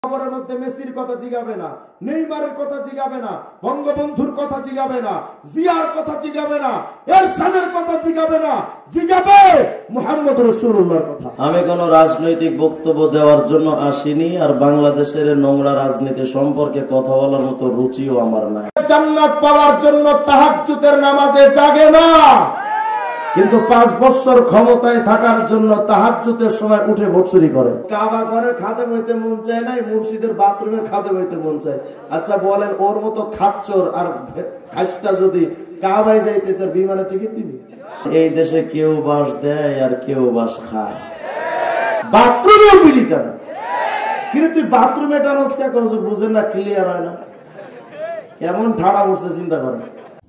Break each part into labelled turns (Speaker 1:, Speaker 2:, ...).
Speaker 1: খবরের মধ্যে মেসির কথা জিগাবে না, নেইমারের কথা জিগাবে না, বঙ্গবন্ধুর কথা জিগাবে না, জিয়ার কথা জিগাবে না, এরশাদের কথা জিগাবে না, জিগাবে মুহাম্মদ রাসূলুল্লাহর কথা।
Speaker 2: আমি কোনো রাজনৈতিক বক্তব্য দেওয়ার জন্য আসিনি, আর বাংলাদেশের নোংরা রাজনীতি সম্পর্কে কথা বলার মতো রুচিও আমার নাই।
Speaker 1: জান্নাত পাওয়ার জন্য তাহাজ্জুদের নামাজে জাগে না, কিন্তু 5 বছর ক্ষমতায় থাকার জন্য তাহাজ্জুদের সময় উঠে ভোট চুরি করে। কাবা ঘরের খাদেম হইতে মন চায় নাই, মুর্শিদের বাথরুমের খাদেম হইতে মন চায়। আচ্ছা বলেন, ওর মতো খাচ্চর আর খাসটা যদি কাবায় যাইতেছে, বিমানের টিকিট দিবি?
Speaker 2: এই দেশে কেউ বাস দেয় আর কেউ বাস খায়।
Speaker 1: বাথরুমেও বিড়ি টানা, কিন্তু তুই বাথরুমে টানোস কে? বুঝেন না, ক্লিয়ার হয় না, কেমন ঠাড়া পড়ছে চিন্তা করেন।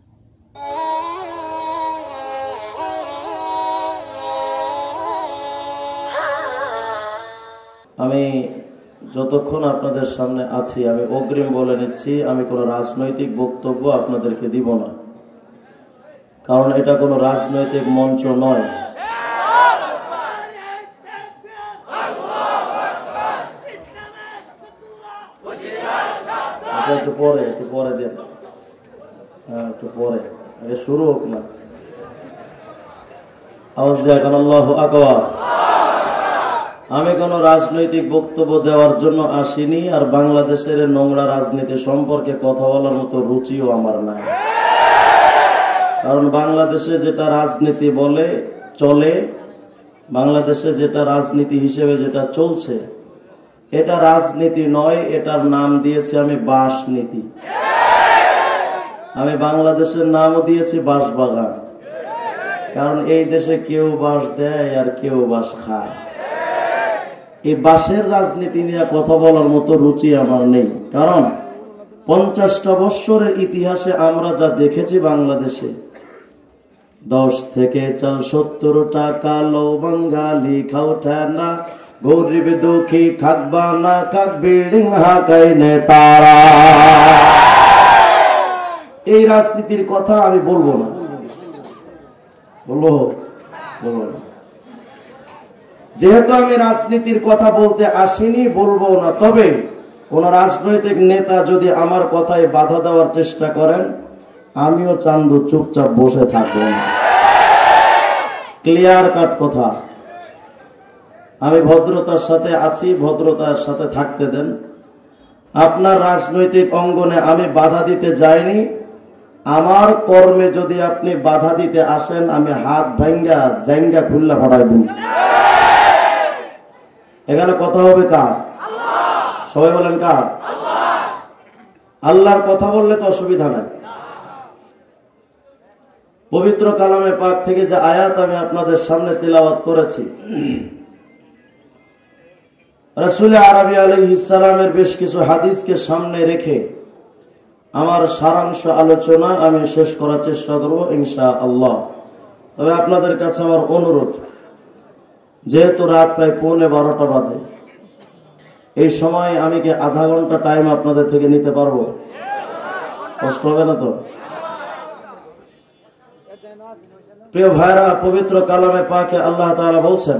Speaker 2: আমি যতক্ষণ আপনাদের সামনে আছি, আমি অগ্রিম বলে নিচ্ছি, আমি কোনো রাজনৈতিক বক্তব্য আপনাদেরকে দিব না, কারণ এটা কোনো রাজনৈতিক মঞ্চ নয়। আচ্ছা, একটু পরে দেন, হ্যাঁ একটু পরে, আগে শুরু হোক না। আওয়াজ দেয়া কেন? আল্লাহু আকবার। আমি কোনো রাজনৈতিক বক্তব্য দেওয়ার জন্য আসিনি, আর বাংলাদেশের নোংরা রাজনীতি সম্পর্কে কথা বলার মতো রুচিও আমার নাই। কারণ বাংলাদেশে যেটা রাজনীতি বলে চলে, বাংলাদেশে যেটা রাজনীতি হিসেবে যেটা চলছে, এটা রাজনীতি নয়, এটার নাম দিয়েছি আমি বাসনীতি। আমি বাংলাদেশের নামও দিয়েছি বাঁশবাগান, কারণ এই দেশে কেউ বাস দেয় আর কেউ বাস খায়। এই বাসের রাজনীতি নিয়ে কথা বলার মতো রুচি আমার নেই, কারণ 50টা বৎসরের ইতিহাসে আমরা যা দেখেছি বাংলাদেশে, 10 থেকে 70 টাকা লো বাঙালি খাও ঠান্ডা, গরিব দুঃখী খাকবা না খাক বিল্ডিং হাকাই নেতারা। এই রাজনীতির কথা আমি বলবো না, বলবো না। যেহেতু আমি রাজনীতির কথা বলতে আসিনি, বলবো না। তবে কোন রাজনৈতিক নেতা যদি আমার কথায় বাধা দেওয়ার চেষ্টা করেন, আমিও চান্দু চুপচাপ বসে থাকবো না। ক্লিয়ার কাট কথা। আমি ভদ্রতার সাথে আছি, ভদ্রতার সাথে থাকতে দেন। আপনার রাজনৈতিক অঙ্গনে আমি বাধা দিতে যাইনি। আমার কর্মে যদি আপনি বাধা দিতে আসেন, আমি হাত ভাঙ্গা জাঙ্গা খুল্লা ফড়াই দিন। এখানে কথা হবে কার? সবাই বলেন কার? আল্লাহর কথা বললে তো অসুবিধা নাই। পবিত্র কালামে পাক থেকে যে আয়াত আমি আপনাদের সামনে তিলাওয়াত করেছি, রাসূল আরবি আলাইহিস সালামের বেশ কিছু হাদিসকে সামনে রেখে আমার সারাংশ আলোচনা আমি শেষ করার চেষ্টা করব ইনশাআল্লাহ। তবে আপনাদের কাছে আমার অনুরোধ, যেহেতু রাত প্রায় 11:15 বাজে, এই সময় আমি কি আধা ঘন্টা টাইম আপনাদের থেকে নিতে পারবো? কষ্ট হবে না তো? প্রিয় ভাইরা, পবিত্র কালামে পাকে আল্লাহ তাআলা বলছেন,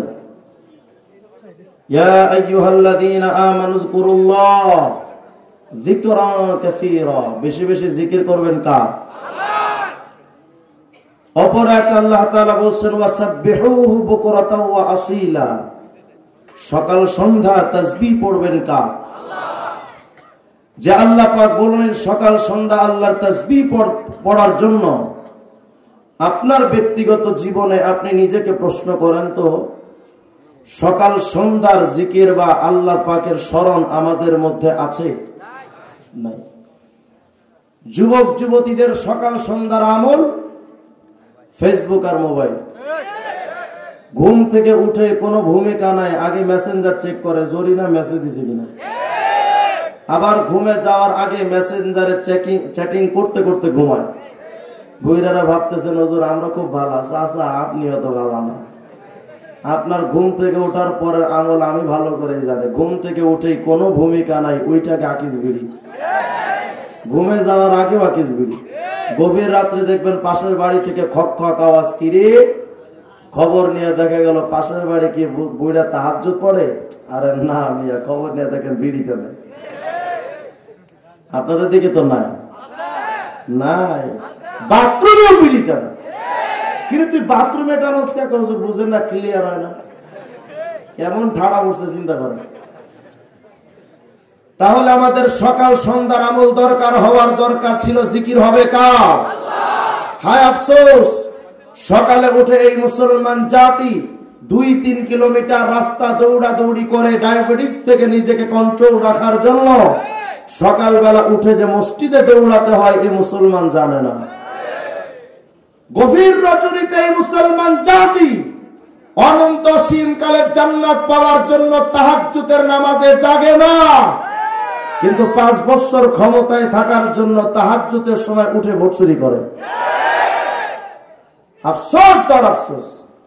Speaker 2: ইয়া আইয়ুহাল্লাযীনা আমানু যকুরুল্লাহ যিকরান কাসীরা। বেশি বেশি জিকির করবেন কার? অপর এক আল্লাহ তাআলা বলছেন, ওয়াসাব্বিহুহু বুকরাতাও ওয়া আসীলা। সকাল সন্ধ্যা তাসবিহ পড়বেন কার? যে আল্লাহ পাক বলেন সকাল সন্ধ্যা আল্লাহর তাসবিহ পড়ার জন্য, আপনার ব্যক্তিগত জীবনে আপনি নিজেকে প্রশ্ন করেন তো, সকাল সন্ধ্যার জিকির বা আল্লাহ পাকের স্মরণ আমাদের মধ্যে আছে? নাই। যুবক যুবতীদের সকাল সন্ধ্যার আমল ফেসবুক আর মোবাইল। ঘুম থেকে উঠে কোনো ভূমিকা নাই, আগে মেসেঞ্জার চেক করে জরিনা মেসেজ দিছে কিনা। আবার ঘুমে যাওয়ার আগে মেসেঞ্জারে চ্যাটিং করতে করতে ঘুমায়। বুইরারা ভাবতেছেন হুজুর আমরা খুব ভালো আছি। আচ্ছা, আপনিও তো ভালো না। আপনার ঘুম থেকে ওঠার পরের আমল আমি ভালো করে জানি। ঘুম থেকে উঠেই কোনো ভূমিকা নাই, ওইটাকে আকিস বিড়ি। ঘুমে যাওয়ার আগেও আকিস বিড়ি। গভীর রাত্রে দেখবেন পাশের বাড়ি থেকে খক খক আওয়াজ, কিরে খবর নিয়ে দেখা গেল পাশের বাড়ি কি বুইড়া তাহাজ্জুদ পড়ে।
Speaker 1: আরে না মিয়া, খবর নিয়ে দেখেন বিড়িটা নেই। আপনাদের দিকে তো নাই, নাই, বাথরুমেও বিড়িটা নেই। কিন্তু তুই বাথরুমে টানোস কে? বুঝেন না, ক্লিয়ার হয় না, কেমন ঠাড়া উঠছে চিন্তা করেন। তাহলে আমাদের সকাল সন্ধ্যার আমল দরকার, হওয়ার দরকার ছিল জিকির হবে কার? হায় আফসোস, সকালে উঠে এই মুসলমান জাতি 2-3 কিলোমিটার রাস্তা দৌড়াদৌড়ি করে ডায়াবেটিস থেকে নিজেকে কন্ট্রোল রাখার জন্য সকালবেলা উঠে যে মসজিদে দৌড়াতে হয় এই মুসলমান জানে না। গভীর রজনীতে এই মুসলমান জাতি অনন্ত সীমকালের জান্নাত পাওয়ার জন্য তাহাজ্জুদের নামাজে জাগে না, কিন্তু 5 বছর ক্ষমতায় থাকার জন্য তাহাজ্জুদের সময় উঠে ভোট চুরি করে। আফসোস তার আফসোস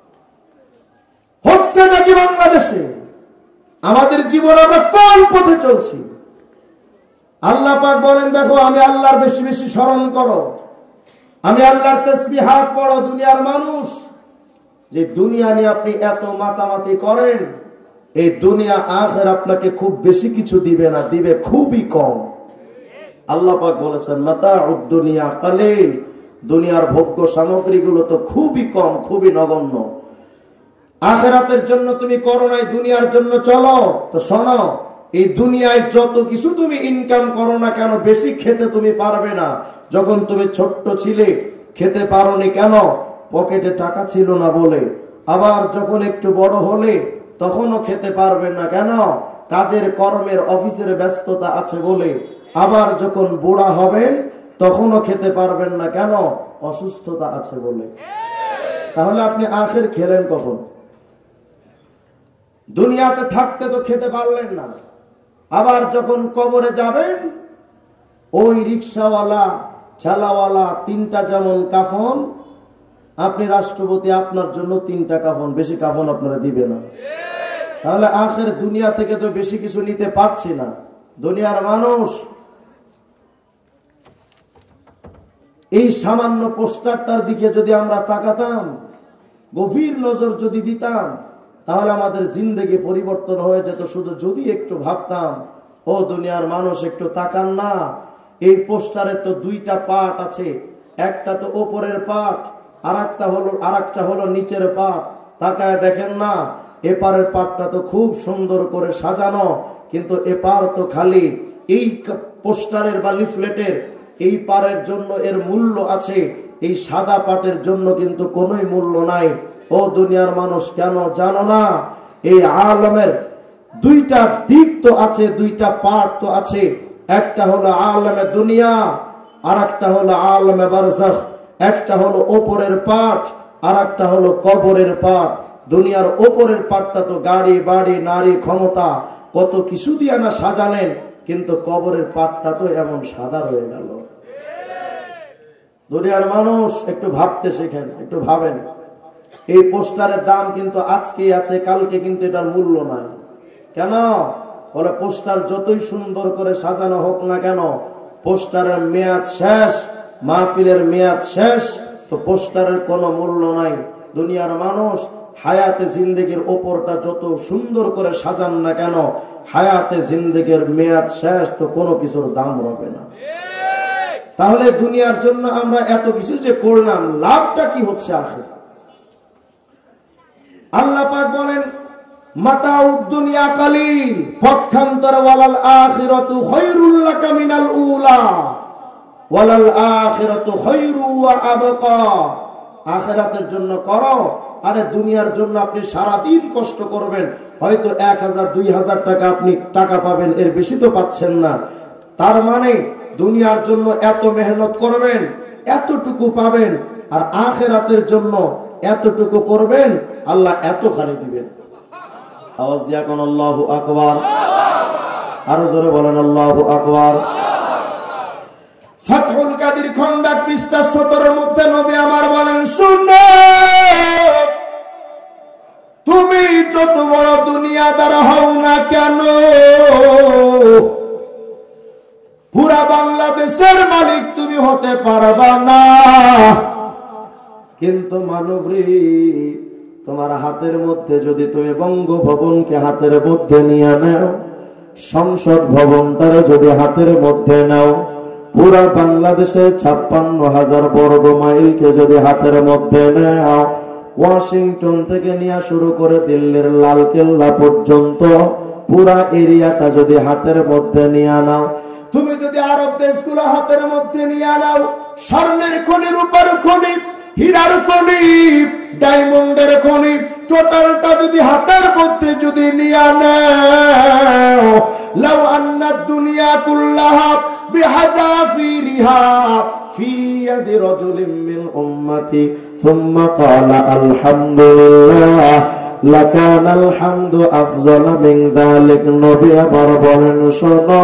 Speaker 1: হচ্ছে নাকি বাংলাদেশে? আমাদের জীবন আমরা কোন পথে চলছি? আল্লাহ পাক বলেন, দেখো আমি আল্লাহর বেশি বেশি স্মরণ করো, আমি আল্লাহর তাসবিহাত পড়ো। দুনিয়ার মানুষ, যে দুনিয়া নিয়ে আপনি এত মাতামাতি করেন, এই দুনিয়া আখির আপনাকে খুব বেশি কিছু দিবে না, দিবে খুবই কম। আল্লাহ পাক বলেছেন মাতাউদ দুনিয়া কালিল, দুনিয়ার ভোগ্য সামগ্রীগুলো তো খুবই কম, খুবই নগণ্য। আখিরাতের জন্য তুমি করো নাই, দুনিয়ার জন্য চলো। তো শোনো, এই দুনিয়ায় যত কিছু তুমি ইনকাম করো না কেন, বেশি খেতে তুমি পারবে না। যখন তুমি ছোট্ট ছিলে খেতে পারোনি কেন? পকেটে টাকা ছিল না বলে। আবার যখন একটু বড় হলে তখনও খেতে পারবেন না কেন? কাজের কর্মের অফিসের ব্যস্ততা আছে বলে। আবার যখন বুড়া হবেন তখনও খেতে পারবেন না কেন? অসুস্থতা আছে বলে। তাহলে আপনি আখের খেলেন কখন? দুনিয়াতে থাকতে তো খেতে পারলেন না। আবার যখন কবরে যাবেন, ওই রিক্সাওয়ালা ঠেলাওয়ালা 3টা যেমন কাফন, আপনি রাষ্ট্রপতি, আপনার জন্য 3টা কাফন, বেশি কাফন আপনারা দিবে না। তাহলে আখের দুনিয়া থেকে তো বেশি কিছু নিতে পারছি না। দুনিয়ার মানুষ এই সামান্য পোস্টারটার দিকে যদি আমরা তাকাতাম, গভীর নজর যদি দিতাম, তাহলে আমাদের জিন্দেগি পরিবর্তন হয়ে যেত। শুধু যদি একটু ভাবতাম, ও দুনিয়ার মানুষ একটু তাকান না, এই পোস্টারে তো 2টা পার্ট আছে, একটা তো ওপরের পার্ট, আরেকটা হলো নিচের পার্ট। তাকায় দেখেন না, এপারের পার্টটা তো খুব সুন্দর করে সাজানো, কিন্তু এপার তো খালি। এই পোস্টারের বা লিফলেটের এই পারের জন্য এর মূল্য আছে, এই সাদা পাটের জন্য কিন্তু কোনোই মূল্য নাই। ও দুনিয়ার মানুষ, কেন জানো না? এই আলমের 2টা দিক তো আছে, 2টা পার্ট তো আছে। একটা হলো আলমে দুনিয়া, আর একটা হলো আলমে বারজাখ। একটা হলো ওপরের পার্ট, আর একটা হলো কবরের পার্ট। দুনিয়ার ওপরের পার্টটা তো গাড়ি বাড়ি নারী ক্ষমতা কত কিছু দিয়ে না সাজালেন, কিন্তু কবরের পার্টটা তো এমন সাদা হয়ে গেল। দুনিয়ার মানুষ একটু ভাবতে শেখেন, একটু ভাবেন। এই পোস্টারের দাম কিন্তু আজকেই আছে, কালকে কিন্তু এটার মূল্য নাই। কেন? বলে পোস্টার যতই সুন্দর করে সাজানো হোক না কেন, পোস্টারের মেয়াদ শেষ, মাহফিলের মেয়াদ শেষ, তো পোস্টারের কোনো মূল্য নাই। দুনিয়ার মানুষ হায়াতে জিন্দেগির ওপরটা যত সুন্দর করে সাজান না কেন, হায়াতে জিন্দেগির মেয়াদ শেষ, তো কোনো কিছুর দাম হবে না। তাহলে দুনিয়ার জন্য আমরা এত কিছু যে করলাম, লাভটা কি হচ্ছে আখির? আল্লাহ পাক বলেন মাতাউদ দুনিয়া কালিল পক্ষান্তর ওয়ালাল আখিরাতু খায়রুল লাকা মিনাল উলা ওয়ালাল আখিরাতু খায়রু ওয়া আবকা। আখিরাতের জন্য করো, আরে দুনিয়ার জন্য আপনি সারা দিন কষ্ট করবেন, হয়তো 1000-2000 টাকা আপনি টাকা পাবেন, এর বেশি তো পাচ্ছেন না। তার মানে দুনিয়ার জন্য এত মেহনত করবেন, এতটুকু পাবেন, আর আখিরাতের জন্য এতটুকু করবেন, আল্লাহ এতখানি দিবেন। আওয়াজ দিয়া কোন আল্লাহু আকবার, আরো জোরে বলেন আল্লাহু আকবার। ফাতহুল কাদির খন্ড পৃষ্ঠা 17 মধ্যে নবী আমার বলেন, শুনো তুমি যত বড় দুনিয়াদার হও না কেন, পুরা বাংলাদেশের মালিক তুমি হতে পারবা না। কিন্তু মানবরী,
Speaker 2: তোমার হাতের মধ্যে যদি তুমি বঙ্গভবনকে হাতের মধ্যে নিয়ে নাও, সংসদ ভবনটারে যদি হাতের মধ্যে নাও, পুরা বাংলাদেশের 56,000 বর্গ মাইলকে যদি হাতের মধ্যে নাও, ওয়াশিংটন থেকে নিয়ে শুরু করে দিল্লির লালকেল্লা পর্যন্ত পুরা এরিয়াটা যদি হাতের মধ্যে নিয়ে নাও, তুমি যদি আরব দেশগুলো হাতের মধ্যে নিয়ে নাও, স্বর্ণের খনি, রূপার খনি, হীরার খনি, ডায়মন্ডের খনি, টোটালটা যদি হাতের মধ্যে যদি নিয়ে নাও, লাউ আন্নাদ দুনিয়া কুল্লাহা বিহাযাফিরিহা ফি ইয়াদি রাজুলিন মিন উম্মতি সুম্মা ক্বালা আলহামদুলিল্লাহ লাকানাল হামদু আফযালা মিন যালিক। নবী আবার বলেন, শোনো,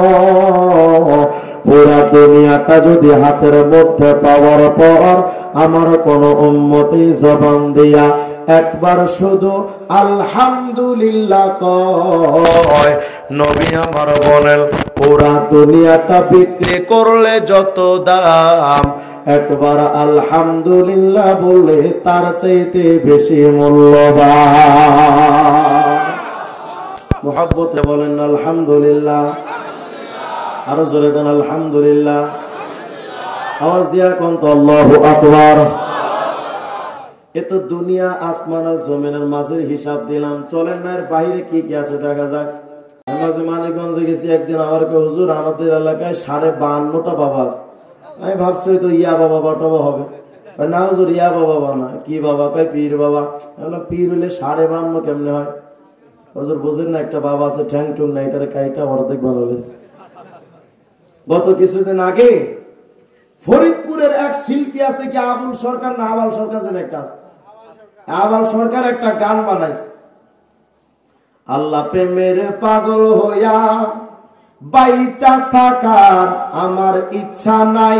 Speaker 2: পুরা দুনিয়াটা যদি হাতের মধ্যে পাওয়ার পর আমার কোন উম্মতি জবান দিয়া একবার শুধু আলহামদুলিল্লাহ কয়, নবী আমার বলেন পুরা দুনিয়াটা বিক্রি করলে যত দাম, একবার আলহামদুলিল্লাহ বললে তার চাইতে বেশি মূল্যবান। মুহাব্বতে বলেন আলহামদুলিল্লাহ, আরো জোরে গান আলহামদুলিল্লাহ, আওয়াজ দিয়া কোন তো আল্লাহু আকবার। এত দুনিয়া আসমান আর জমিনের মাঝের হিসাব দিলাম, চলেন না এর বাইরে কি কি আছে দেখা যাক। মাঝে মানিকগঞ্জে গেছি একদিন, আমার কে হুজুর আমাদের এলাকায় 52টা বাবা আছে। আমি ভাবছি তো ইয়া বাবা বাটাবা হবে, না হুজুর ইয়া বাবা না, কি বাবা কয় পীর বাবা। পীর হলে 52 কেমনে হয় হুজুর? বুঝেন না, একটা বাবা আছে ঠ্যাং টুং না, এটার কাইটা অর্ধেক বানালেছে। গত কিছুদিন আগে ফরিদপুরের এক শিল্পী আছে, কি আবুল সরকার না আবাল সরকার যেন একটা আছে, আবাল সরকার একটা গান বানাইছে, আল্লাহ প্রেমের পাগল হইয়া বাইচা থাকার আমার ইচ্ছা নাই,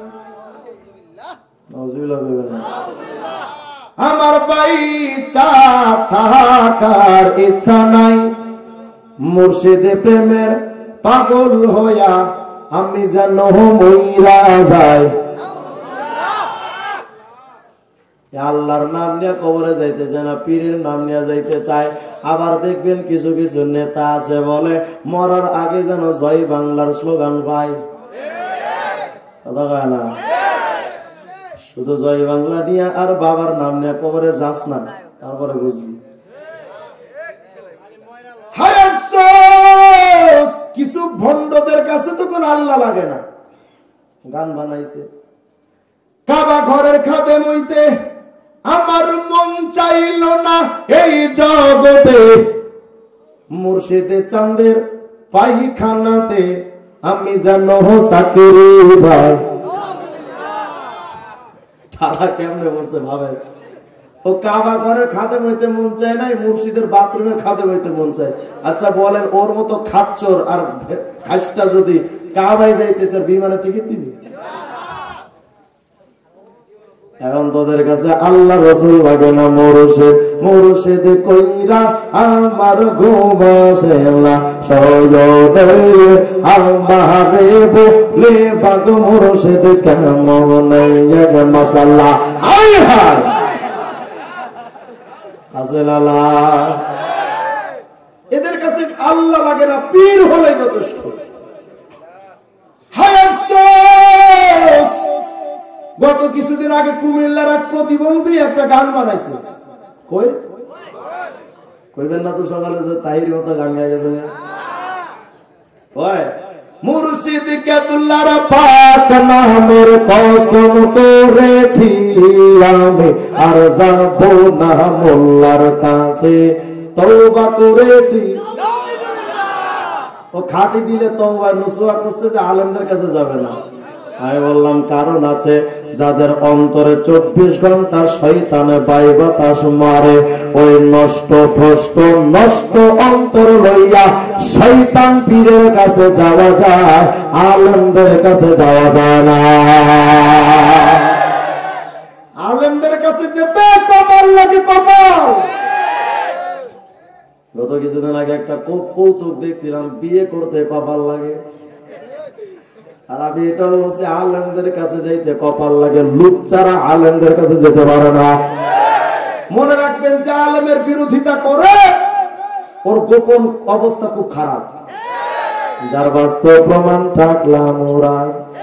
Speaker 2: আমার বাইচা থাকার ইচ্ছা নাই, মুর্শিদে প্রেমের পাগল হইয়া আমি যেন মইরা যাই। আল্লাহর নাম নিয়ে কবরে যাইতে চায় না, পীরের নাম নিয়ে যাইতে চায়। আবার দেখবেন কিছু কিছু নেতা আছে বলে মরার আগে যেন জয় বাংলার স্লোগান পায়। কথা কয় না, শুধু জয় বাংলা নিয়ে আর বাবার নাম নিয়ে কবরে যাস না, তারপরে বুঝবি। কিছু ভণ্ডদের কাছে তো কোন আল্লাহ লাগে না, গান বানাইছে। কাবা ঘরের খাদেম হইতে আমার মন চাইল না এই জগতে, মুর্শিদে চাঁদের পায়খানাতে আমি যেন চাকরি ভাই। তারা কেমনে বলছে ভাবে, ও কাবা ঘরের খাদেম হইতে মন চায় নাই, মুর্শিদের বাথরুমের খাদেম হইতে মন চায়। আচ্ছা বলেন, ওর মতো খাচ্চর আর খাসটা যদি কাবায় যাইতেছে, বিমানের টিকিট দিবি? এখন তোদের কাছে আল্লাহ রসুল লাগে না, মুর্শিদ মুর্শিদ কইরা আমার ঘুম আসে না, সয়দে আমারে বলে বাগ মুর্শিদ কেমন মাশাআল্লাহ। আয় হায় এদের কাছে আল্লাহ লাগে না, পীর হলে যথেষ্ট। গত কিছুদিন আগে কুমিল্লার এক প্রতিবন্ধী একটা গান বানাইছে, কইবেন না তো সকালে যে তাহির মতো গান গাই গেছে। মুর্শিদ কেবলার পাক নামের কসম করেছি আমি, আর যাব না মোল্লার কাছে তওবা করেছি। ও খাটি দিলে তওবা নুসুয়া করছে যে আলেমদের কাছে যাবে না। আমি বললাম কারণ আছে, যাদের অন্তরে 24 ঘন্টা শয়তানে বাই বাতাস মারে, ওই নষ্ট ভ্রষ্ট নষ্ট অন্তর লইয়া শয়তান পীরের কাছে যাওয়া যায়, আলেমদের কাছে যাওয়া যায় না। আলেমদের কাছে যেতে কপাল লাগে, কপাল। গত কিছুদিন আগে একটা কৌতুক দেখছিলাম, বিয়ে করতে কপাল লাগে। আর আমি এটাও বলছি, আলেমদের কাছে যাইতে কপাল লাগে, লুচ্চারা আলেমদের কাছে যেতে পারে না।
Speaker 1: মনে রাখবেন যে আলেমের বিরোধিতা করে ওর গোপন অবস্থা খুব খারাপ। যার বাস্তব প্রমাণ থাকলাম ওরা।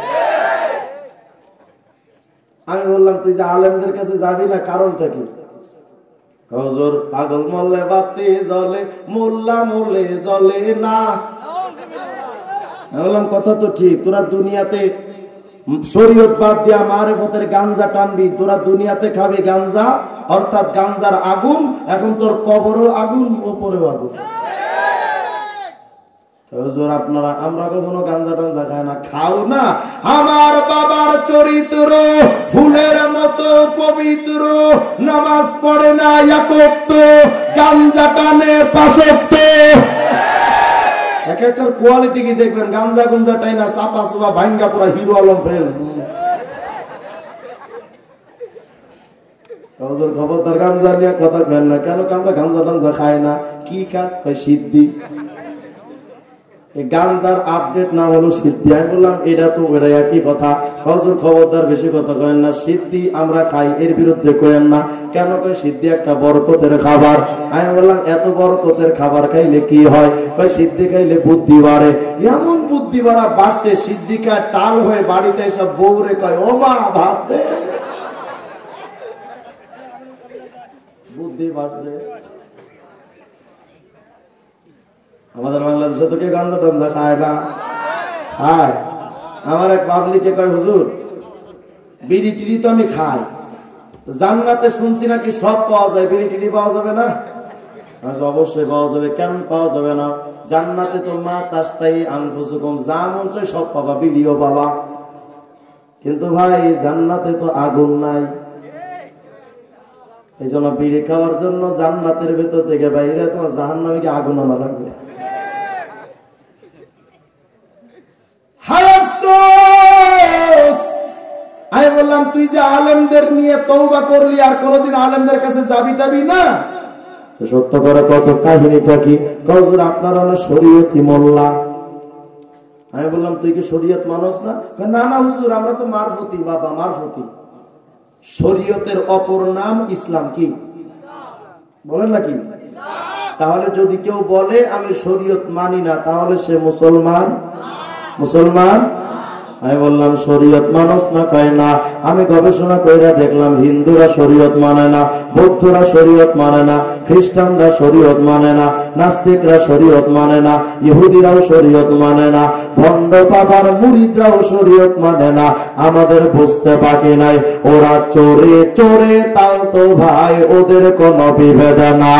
Speaker 1: আমি বললাম তুই যে আলেমদের কাছে যাবি না, কারণটা কি? হুজুর পাগল মরলে বাতি জ্বলে, মোল্লা মরলে জ্বলে না। আমি বললাম কথা তো ঠিক, তোরা দুনিয়াতে শরীয়ত বাদ দিয়া মারেফতের গাঞ্জা টানবি, তোরা দুনিয়াতে খাবি গাঞ্জা, অর্থাৎ গাঞ্জার আগুন। এখন তোর কবরও আগুন, ওপরেও আগুন। আপনারা আমরা কখনো গাঞ্জা টাঞ্জা খাই না, খাও না। আমার বাবার চরিত্র ফুলের মতো পবিত্র, নামাজ পড়ে না এক ওয়াক্ত, গাঞ্জা টানে 5 ওয়াক্ত। এক একটার কোয়ালিটি কি দেখবেন, গাঞ্জা গুঞ্জা টাই না, চাপা চুপা ভাঙ্গা পুরা হিরো আলম ফেল। খবরদার গাঞ্জা নিয়ে কথা কেন না, কেন আমরা গাঞ্জা টাঞ্জা খাই না? কি কাজ কয় সিদ্ধি, গাঞ্জার আপডেট না হলো সিদ্ধি। আমি বললাম এটা তো ওরা একই কথা। হুজুর খবরদার বেশি কথা কয়েন না, সিদ্ধি আমরা খাই, এর বিরুদ্ধে কয়েন না। কেন কয় সিদ্ধি একটা বরকতের খাবার। আমি বললাম এত বরকতের খাবার খাইলে কি হয়? কয় সিদ্ধি খাইলে বুদ্ধি বাড়ে। এমন বুদ্ধি বাড়া বাড়ছে, সিদ্ধি খায় টাল হয়ে বাড়িতে এসব বউরে কয় ও মা ভাত দে, বুদ্ধি বাড়ছে। আমাদের বাংলাদেশে তো কে গাঞ্জা টাঞ্জা খায় না? খায়। আমার এক পাবলিকে কয় হুজুর বিড়ি টিড়ি তো আমি খাই, জান্নাতে শুনছি নাকি সব পাওয়া যায়, বিড়ি টিড়ি পাওয়া যাবে না? অবশ্যই পাওয়া যাবে, কেন পাওয়া যাবে না? জান্নাতে তো মা তাস্তাই আনফুসুকুম, যা মন চাই সব পাবা, বিড়িও পাবা। কিন্তু ভাই জান্নাতে তো আগুন নাই। এই জন্য বিড়ি খাওয়ার জন্য জান্নাতের ভেতর থেকে বাইরে তোমার জাহান্নামে আগুন আনা লাগবে। আমি বললাম তুই যে আলেমদের নিয়ে তওবা করলি, আর কোনদিন আলেমদের কাছে যাবি টাবি না? সত্য করে কত কাহিনীটা কি? হুজুর আপনারা হলো শরীয়তি মোল্লা। আমি বললাম তুই কি শরীয়ত মানুষ না? না না হুজুর আমরা তো মারফতি। বাবা মারফতি, শরীয়তের অপর নাম ইসলাম। কি বলেন নাকি? তাহলে যদি কেউ বলে আমি শরীয়ত মানি না, তাহলে সে মুসলমান? মুসলমান? আমি বললাম শরীয়ত মানুষ না, কয় না। আমি গবেষণা করে দেখলাম হিন্দুরা শরীয়ত মানে না, বৌদ্ধরা শরীয়ত মানে না, খ্রিস্টানরা শরীয়ত মানে না, নাস্তিকরা শরীয়ত মানে না, ইহুদিরাও শরীয়ত মানে না, ভণ্ড বাবার মুরিদরাও শরীয়ত মানে না। আমাদের বুঝতে বাকি নাই, ওরা চোরে চোরে তাও তো ভাই ওদের কোনো বিভেদ না।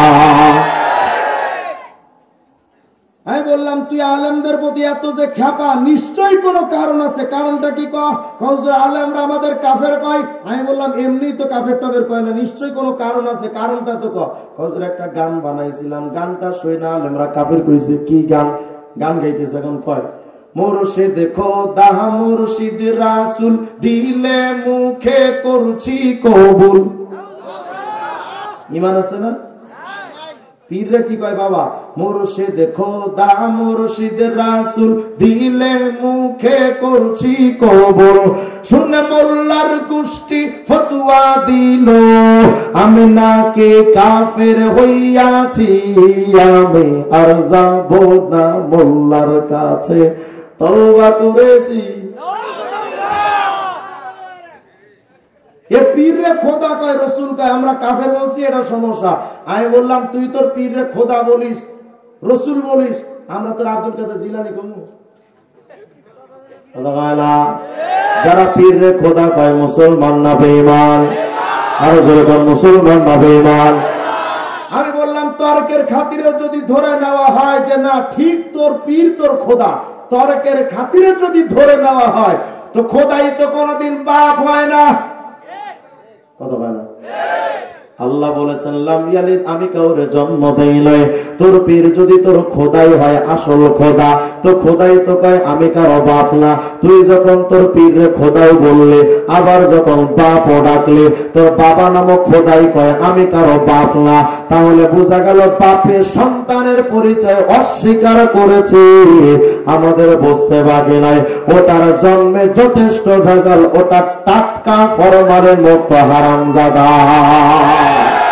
Speaker 1: আমি বললাম তুই আলেমদের প্রতি এত যে খ্যাপা, নিশ্চয়ই কোনো কারণ আছে। কারণটা কি? হুজুর আলেমরা আমাদের কাফের কয়। আমি বললাম এমনি তো কাফের টাফের কয় না, নিশ্চয়ই কোনো কারণ আছে। কারণটা তো হুজুর একটা গান বানাইছিলাম, গানটা শুই না আলেমরা কাফের কইছে। কি গান? গান গাইতেছে এখন কয় মুর্শিদ খোদা মুর্শিদ রাসূল দিলে মুখে করছি কবুল। ঈমান আছে না? পীররা কি কয় বাবা? মুর্শিদ খোদা মুর্শিদ রাসূল দিলে মুখে করছি কবুল। শুনে মোল্লার গোষ্ঠী ফতোয়া দিল, আমি নাকি কাফের হইয়াছি, আমি আর যাব না মোল্লার কাছে, তওবা করেছি। পীরে খোদা কয়, রসুল কয়, আমরা কাফের বলছি, এটা সমস্যা। আমি বললাম তুই তোর পীরে খোদা বলিস, রসুল বলিস, আমরা তোর আব্দুল কাদের জিলানী কমু? যারা পীরে খোদা কয় মুসলমান না বেঈমান? আর জোরে কোন মুসলমান না বেঈমান? আমি বললাম তর্কের খাতিরে যদি ধরে নেওয়া হয় যে না ঠিক তোর পীর তোর খোদা, তর্কের খাতিরে যদি ধরে নেওয়া হয় তো খোদাই তো কোনোদিন বাপ হয় না। কথা হয় না? আল্লাহ বলেছেন লাম ইয়ালিদ, আমি কাউরে জন্ম দেই নাই। তোর পীর যদি তোর খোদাই হয়, আসল খোদা, তো খোদাই তো কয় আমি কারো বাপ না। তুই যখন তোর পীরে খোদাও বললে, আবার যখন বাপও ডাকলে, তোর বাবা নামক খোদাই কয় আমি কারো বাপ না। তাহলে বোঝা গেল বাপের সন্তানের পরিচয় অস্বীকার করেছে। আমাদের বুঝতে বাকি নাই, ওটার জন্মে যথেষ্ট ভেজাল, ওটা টাটকা ফরমানের মুক্ত হারামজাদা।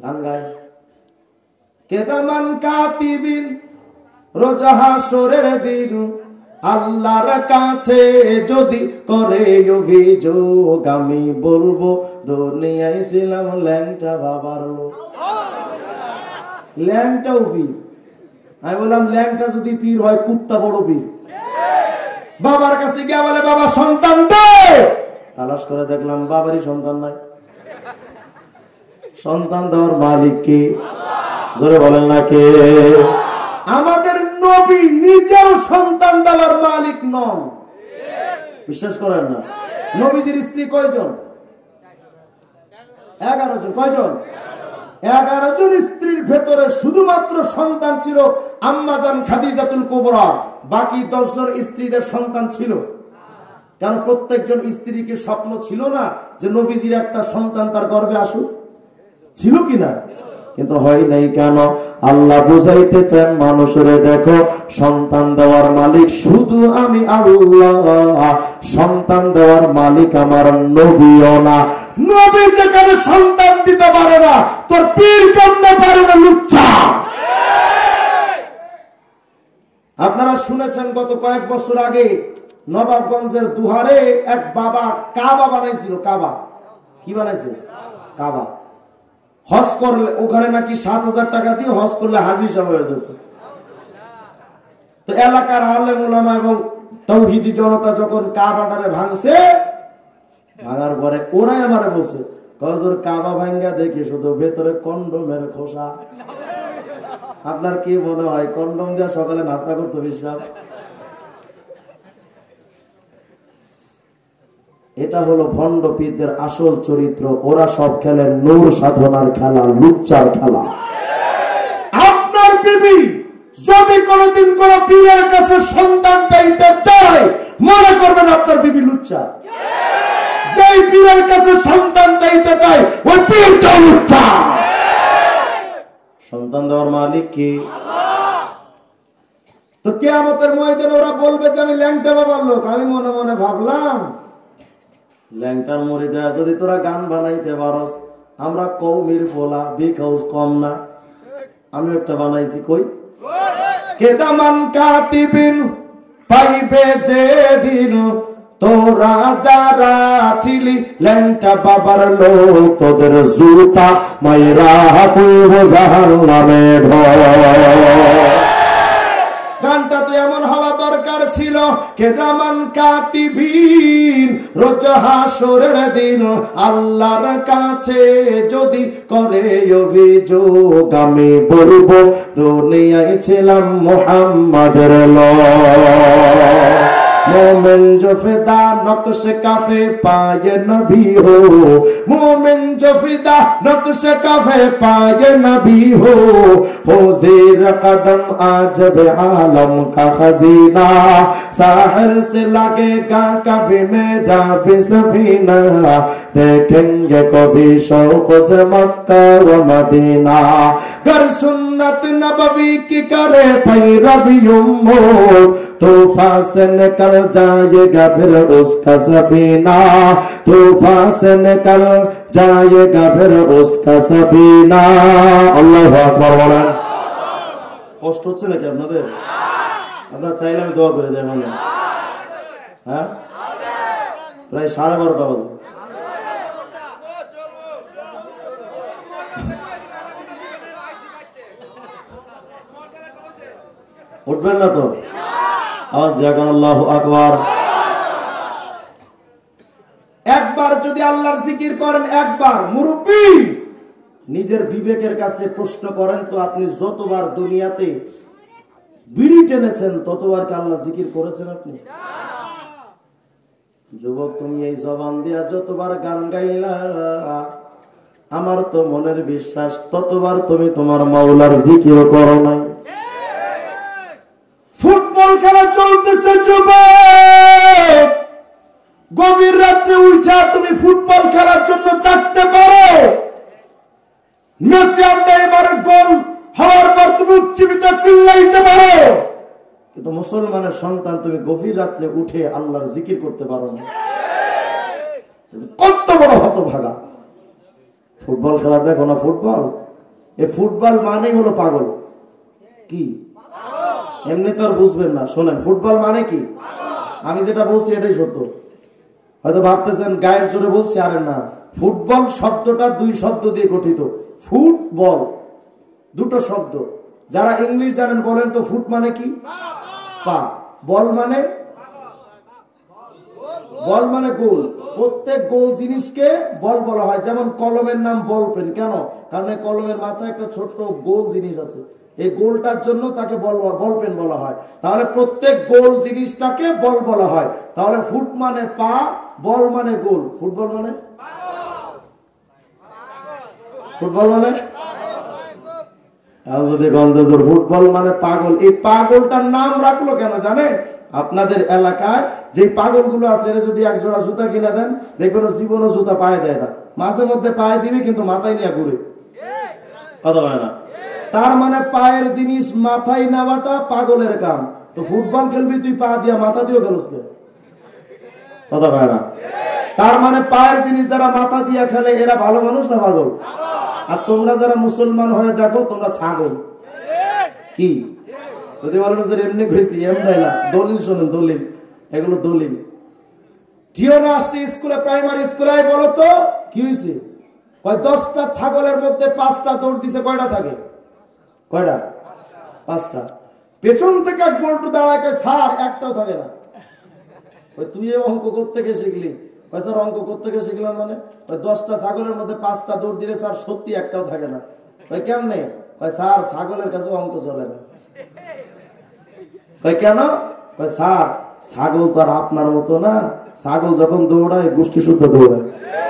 Speaker 2: গান গায়। কিরামান কাতিবিন, রোজ হাসরের দিন আল্লাহর কাছে যদি করে অভিযোগ, আমি বলবো দুনিয়ায় ছিলাম ল্যাংটা বাবার লোক। ল্যাংটাও পীর। আমি বললাম ল্যাংটা যদি পীর হয়, কুত্তা বড় পীর। বাবার কাছে গিয়ে বলে বাবা সন্তান দে, তালাশ করে দেখলাম বাবারই সন্তান নাই। সন্তান দেওয়ার মালিক কে? জোরে বলেন না কে? আমাদের নবী নিজেও সন্তান দেওয়ার মালিক নন। বিশ্বাস করেন না? নবীজির স্ত্রী কয়জন? 11 জন। কয়জন? 11 জন স্ত্রীর ভেতরে শুধুমাত্র সন্তান ছিল আম্মাজান খাদিজাতুল কুবরা, বাকি 10 জন স্ত্রীদের সন্তান ছিল। কারণ প্রত্যেকজন স্ত্রীকে স্বপ্ন ছিল না যে নবীজির একটা সন্তান তার গর্ভে আসুক? ছিল কিনা? কিন্তু হয় নাই কেন? আল্লাহ বুঝাইতে চান মানুষের, দেখো সন্তান দেওয়ার মালিক শুধু আমি আল্লাহ, সন্তান দেওয়ার মালিক আমার নবীও না। নবী যেখানে সন্তান দিতে পারে না, তোর পীর কেমনে পারে না? লুচ্চা। আপনারা শুনেছেন গত কয়েক বছর আগে নবাবগঞ্জের দুহারে এক বাবা কাবা বানাইছিল। কাবা কি বানাইছিল? কাবা। হজ করলে ওখানে নাকি 7,000 টাকা দিয়ে হজ করলে হাজি হিসাব হয়ে যেত। তো এলাকার আলেম উলামা এবং তাওহীদি জনতা যখন কাবাটারে ভাঙছে, ভাঙার পরে ওরাই আমারে বলছে, হুজুর কাবা ভাঙ্গা দেখি শুধু ভেতরে কন্ডমের খোসা। আপনার কি মনে হয় কন্ডম দিয়ে সকালে নাস্তা করতে বিশ্বাস? এটা হলো ভণ্ড পীরদের আসল চরিত্র। ওরা সব খেলে নূর সাধনার খেলা, লুচ্চার খেলা। আপনার বিবি যদি কোনদিন কোন পীরের কাছে সন্তান চাইতে চায়, মনে করবেন আপনার বিবি লুচ্চা। যেই পীরের কাছে সন্তান চাইতে চায়, ওই পীরটা লুচ্চা। সন্তান দেওয়ার মালিক কি? তো কিয়ামতের ময়দানে ওরা বলবে যে আমি ল্যাংটা বাবার লোক। আমি মনে মনে ভাবলাম, ল্যাংটার মরে দেয়া যদি তোরা গান বানাইতে পারস, আমরা কৌমির পোলা বিকাউজ কম না। আমি একটা বানাইছি। কই? কেদামান কাতিবিন, পাইবে যে দিন তোরা যারা ছিলি ল্যাংটা বাবার লোক, তোদের জুতা মাইরা কইব জাহান্নামে ঢোল। গানটা তো এমন হওয়া দরকার ছিল, কিরামান কাতিবিন, রোজ হাসরের দিন আল্লাহর কাছে যদি করে অভিযোগ, আমি বলবো দুনিয়ায় ছিলাম মুহাম্মাদের লোক। मोमिन जो फिदा नक्श काफे पाए नबी हो, मोमिन जो फिदा नक्श काफे पाए नबी हो जेर कदम आज वे आलम का खजीना, साहिल से लगेगा कभी मेरा भी सफीना, देखेंगे कभी शौक से मक्का व मदीना, घर सुन्नत नबवी की करे पैरवी उम्मत, तूफान से निकल जाएगा फिर उसका सफीना, तूफान से निकल जाएगा फिर उसका सफीना। আল্লাহু আকবার বলেন। কষ্ট হচ্ছে নাকি আপনাদের? আপনারা চাইলে আমি দোয়া করে দেব না? হ্যাঁ, প্রায় 12:30 বাজে। উঠবেন না তো? আওয়াজ দেখান আল্লাহু আকবার। একবার যদি আল্লাহর জিকির করেন, একবার মুরব্বি নিজের বিবেকের কাছে প্রশ্ন করেন তো, আপনি যতবার দুনিয়াতে বিড়ি টেনেছেন ততবার কি আল্লাহ জিকির করেছেন আপনি? যুবক, তুমি এই জবান দিয়া যতবার গান গাইলা, আমার তো মনের বিশ্বাস ততবার তুমি তোমার মাওলার জিকির করো নাই। ফুটবল খেলা চলতেছে যুবক, গভীর রাত্রে উঠা তুমি ফুটবল খেলার জন্য চাকতে পারো। মেসি আপনি এবার গোল হওয়ার পর তুমি উজ্জীবিত চিল্লাইতে পারো, কিন্তু মুসলমানের সন্তান তুমি গভীর রাত্রে উঠে আল্লাহর জিকির করতে পারো না। তুমি কত বড় হতভাগা। ফুটবল খেলা দেখো না, ফুটবল এ ফুটবল মানেই হলো পাগল। কি এমনি তো আর বুঝবেন না, শোনেন, ফুটবল মানে কি, আমি যেটা বলছি এটাই সত্য। হয়তো ভাবতেছেন গায়ের জোরে বলছি, আরে না, ফুটবল শব্দটা দুই শব্দ দিয়ে গঠিত। ফুটবল দুটো শব্দ। যারা ইংলিশ জানেন বলেন তো, ফুট মানে কি? পা। বল মানে? বল মানে গোল। প্রত্যেক গোল জিনিসকে বল বলা হয়। যেমন কলমের নাম বল পেন, কেন? কারণ এই কলমের মাথায় একটা ছোট্ট গোল জিনিস আছে, এই গোলটার জন্য তাকে বল পেন বলা হয়। তাহলে প্রত্যেক গোল জিনিসটাকে বল বলা হয়। তাহলে ফুট মানে পা, বল মানে গোল। ফুটবল মানে? ফুটবল মানে ফুটবল মানে পাগল। এই পাগলটার নাম রাখলো কেন জানেন? আপনাদের এলাকায় যে পাগলগুলো আছে, এরা যদি এক জোড়া জুতা কিনে দেন, দেখবেন জীবনও জুতা পায়ে দেয় না। মাঝে মধ্যে পায়ে দিবে, কিন্তু মাথায় নিয়ে ঘুরে, কথা হয় না। তার মানে পায়ের জিনিস মাথায় নেওয়াটা পাগলের কাম। তো ফুটবল খেলবি তুই পা দিয়া, মাথা দিয়েও খেলোস, কথা হয় না। তার মানে পায়ের জিনিস যারা মাথা দিয়া খেলে এরা ভালো মানুষ না পাগল? আর তোমরা যারা মুসলমান হয়ে দেখো, তোমরা ছাগল। কি যদি বলেন যে এমনি ঘুরেছি, এমনি না, দলিল শোনেন, দলিল, এগুলো দলিল। টিওনা আসছে স্কুলে, প্রাইমারি স্কুলে, বলো তো কি হয়েছে? 10টা ছাগলের মধ্যে 5টা দৌড় দিছে, কয়টা থাকে? কয়টা? 5টা। পেছন থেকে এক বল্টু দাঁড়ায়, স্যার একটাও থাকে না। তুই অঙ্ক করতে গিয়ে শিখলি? স্যার অঙ্ক করতে গিয়ে শিখলাম মানে? 10টা ছাগলের মধ্যে 5টা দৌড় দিলে স্যার সত্যি একটাও থাকে না। কেমনে? স্যার ছাগলের কাছে অঙ্ক চলে না। কেন? স্যার ছাগল তো আর আপনার মতো না, ছাগল যখন দৌড়ায় গোষ্ঠী শুদ্ধ দৌড়ায়।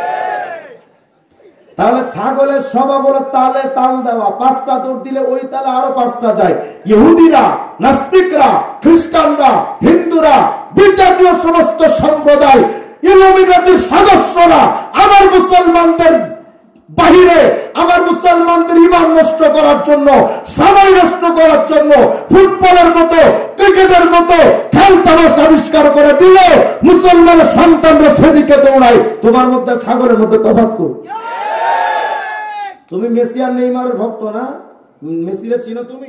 Speaker 2: তাহলে ছাগলের স্বভাব হলো তালে তাল দেওয়া। 5টা দৌড় দিলে ওই তালে আরো 5টা যায়। ইহুদিরা, নাস্তিকরা, খ্রিস্টানরা, হিন্দুরা, বিজাতীয় সমস্ত সম্প্রদায়, ইলুমিনাতির সদস্যরা আমার মুসলমানদের বাহিরে, আমার মুসলমানদের ঈমান নষ্ট করার জন্য, সময় নষ্ট করার জন্য ফুটবলের মতো, ক্রিকেটের মতো খেলতামাশা আবিষ্কার করে দিল। মুসলমানের সন্তানরা সেদিকে দৌড়ায়। তোমার মধ্যে ছাগলের মধ্যে তফাৎ কর। তুমি মেসি আর নেইমারের ভক্ত না? মেসিরে চিনো তুমি?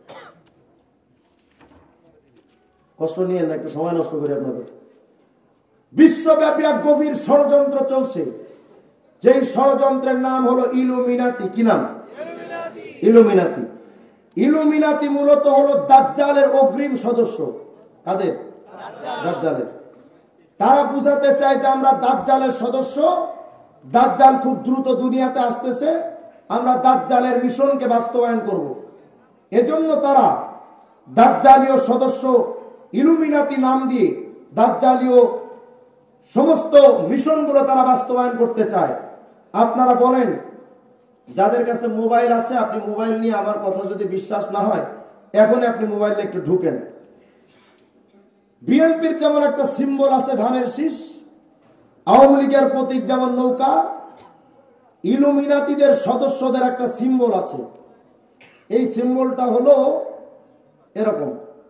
Speaker 2: কষ্ট নিয়ে না, একটু সময় নষ্ট করি আপনাদের। বিশ্বব্যাপী এক গভীর ষড়যন্ত্র চলছে, যেই ষড়যন্ত্রের নাম হলো ইলুমিনাতি। কি নাম? ইলুমিনাতি। ইলুমিনাতি মূলত হলো দাজ্জালের অগ্রিম সদস্য। কাদের? দাজ্জালের। তারা বুঝাতে চায় যে আমরা দাজ্জালের সদস্য, দাজ্জাল খুব দ্রুত দুনিয়াতে আসতেছে, আমরা দাজ্জালের মিশনকে বাস্তবায়ন করব। এজন্য তারা দাজ্জালীয় সদস্য, ইলুমিনাতি নাম দিয়ে দাজ্জালীয় সমস্ত মিশনগুলো তারা বাস্তবায়ন করতে চায়। আপনারা বলেন, যাদের কাছে মোবাইল আছে, আপনি মোবাইল নিয়ে আমার কথা যদি বিশ্বাস না হয়, এখন আপনি মোবাইলে একটু ঢুকেন। বিএনপির যেমন একটা সিম্বল আছে ধানের শীষ, আওয়ামী লীগের প্রতীক যেমন নৌকা, ইলুমিনাতিদের সদস্যদের একটা সিম্বল আছে। এই সিম্বলটা হলো এরকম।